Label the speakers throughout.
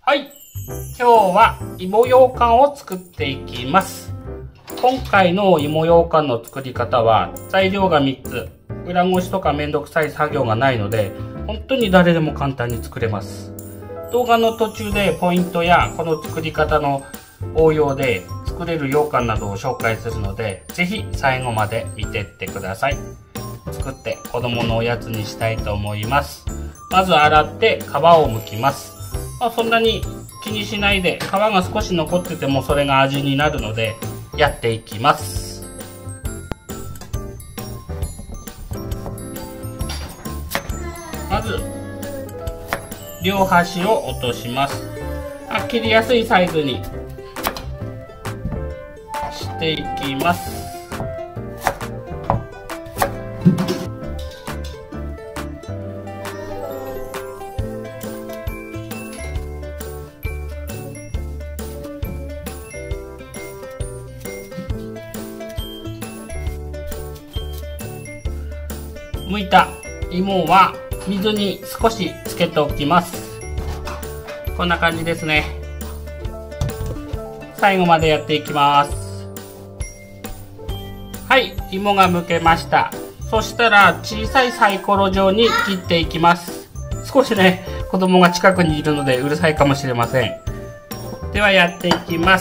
Speaker 1: はい、今日は芋ようかんを作っていきます。今回の芋ようかんの作り方は材料が3つ、裏ごしとかめんどくさい作業がないので本当に誰でも簡単に作れます。動画の途中でポイントやこの作り方の応用で作れる羊羹などを紹介するので、ぜひ最後まで見てってください。作って子供のおやつにしたいと思います。まず洗って皮を剥きます。そんなに気にしないで、皮が少し残っててもそれが味になるのでやっていきます。まず両端を落とします。切りやすいサイズにしていきます。剥いた芋は水に少しつけておきます。こんな感じですね。最後までやっていきます。はい、芋が剥けました。そしたら小さいサイコロ状に切っていきます。少しね、子供が近くにいるのでうるさいかもしれません。ではやっていきます。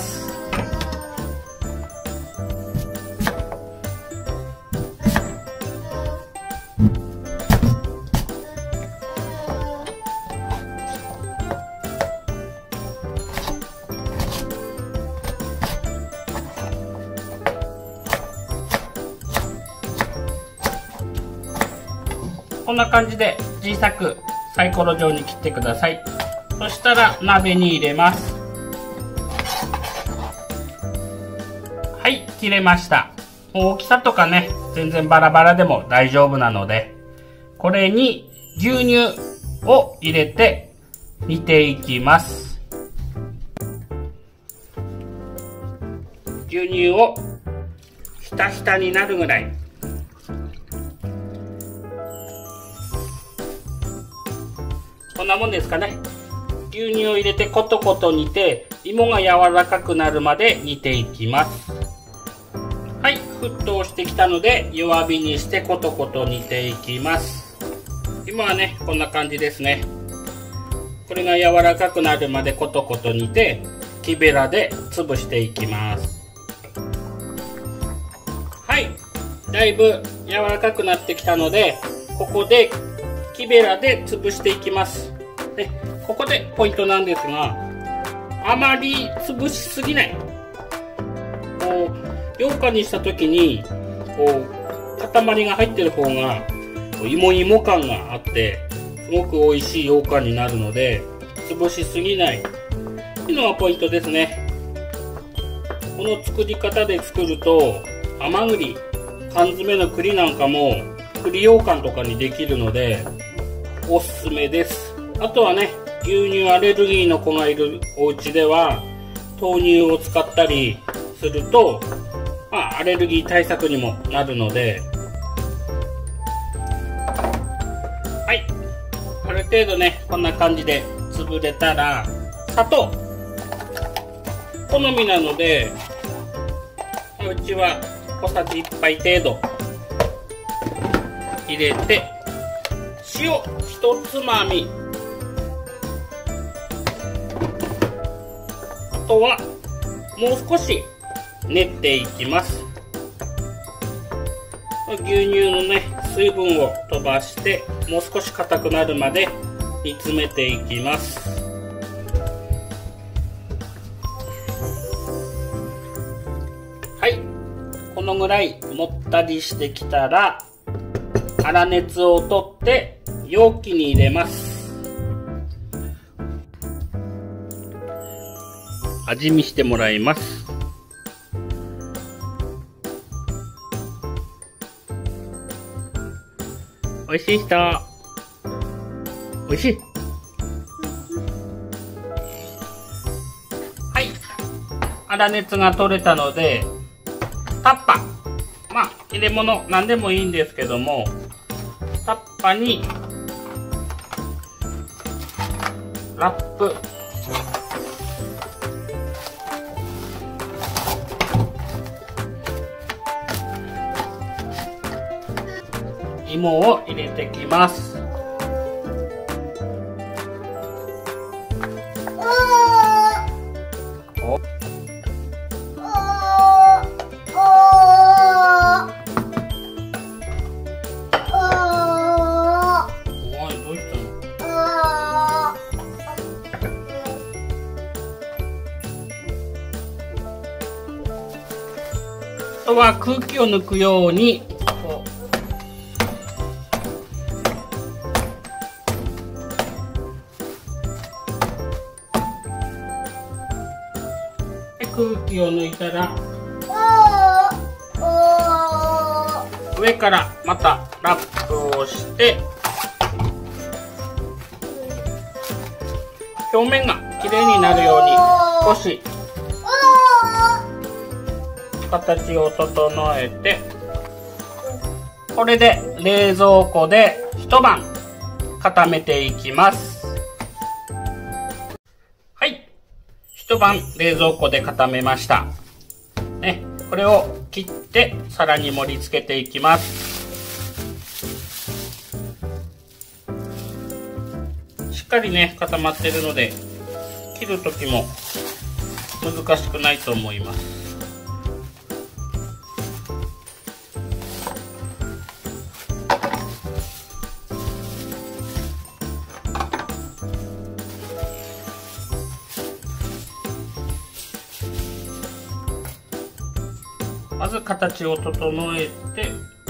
Speaker 1: こんな感じで小さくサイコロ状に切ってください。そしたら鍋に入れます。はい、切れました。大きさとかね、全然バラバラでも大丈夫なので、これに牛乳を入れて煮ていきます。牛乳をひたひたになるぐらい。こんなもんですかね。牛乳を入れてコトコト煮て、芋が柔らかくなるまで煮ていきます。はい、沸騰してきたので弱火にしてコトコト煮ていきます。今はね、こんな感じですね。これが柔らかくなるまでコトコト煮て、木べらで潰していきます。はい、だいぶ柔らかくなってきたので、ここで木べらで潰していきます。で、ここでポイントなんですが、あまり潰しすぎない。こう、羊羹にした時に、こう、塊が入ってる方が、芋感があって、すごく美味しい羊羹になるので、潰しすぎないっていうのがポイントですね。この作り方で作ると、甘栗、缶詰の栗なんかも、栗羊羹とかにできるのでおすすめです。あとはね、牛乳アレルギーの子がいるお家では豆乳を使ったりすると、アレルギー対策にもなるので、はい、ある程度ね、こんな感じで潰れたら、砂糖好みなので、うちは小さじ1杯程度入れて、塩1つまみ、あとはもう少し練っていきます。牛乳のね、水分を飛ばしてもう少し硬くなるまで煮詰めていきます。はい、このぐらいもったりしてきたら粗熱を取って容器に入れます。味見してもらいます。おいしい人、おいしい。はい、粗熱が取れたのでタッパ、入れ物何でもいいんですけども、タッパにラップ芋を入れてきます。あとは空気を抜くように空気を抜いたら上からまたラップをして表面がきれいになるように少し形を整えて、これで冷蔵庫で一晩固めていきます。はい、一晩冷蔵庫で固めました。ね、これを切って皿に盛り付けていきます。しっかりね固まってるので切る時も難しくないと思います。まず形を整えて、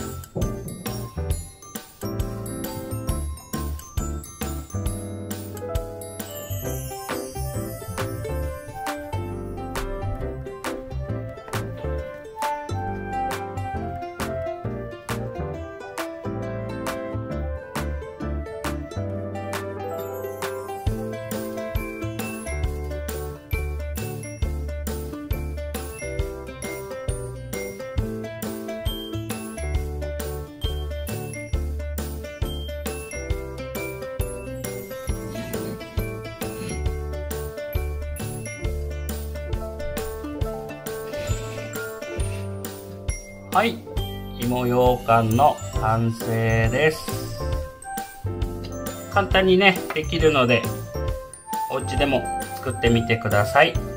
Speaker 1: はい、芋ようかんの完成です。簡単にねできるのでお家でも作ってみてください。